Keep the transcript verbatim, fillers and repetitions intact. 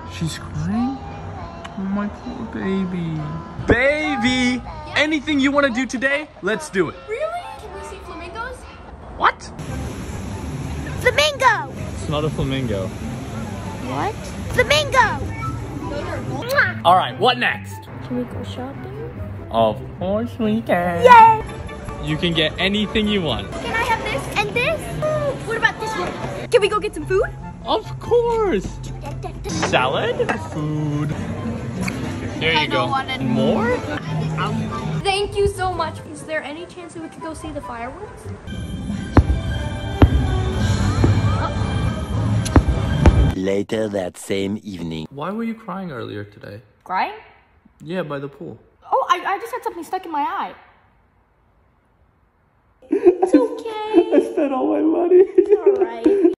She's crying? Oh, my poor baby. Baby! Yeah. Anything you want to do today, let's do it. Really? Can we see flamingos? What? Flamingo! It's not a flamingo. What? Flamingo! All right, what next? Can we go shopping? Of course we can. Yay! You can get anything you want. Can I have this and this? Ooh, what about this one? Can we go get some food? Of course. Salad? Food. Here you I go. don't want it. More? Thank you so much. Is there any chance that we could go see the fireworks? Later that same evening. Why were you crying earlier today? Crying? Yeah, by the pool. Oh, I, I just had something stuck in my eye. It's okay. I spent all my money. All right.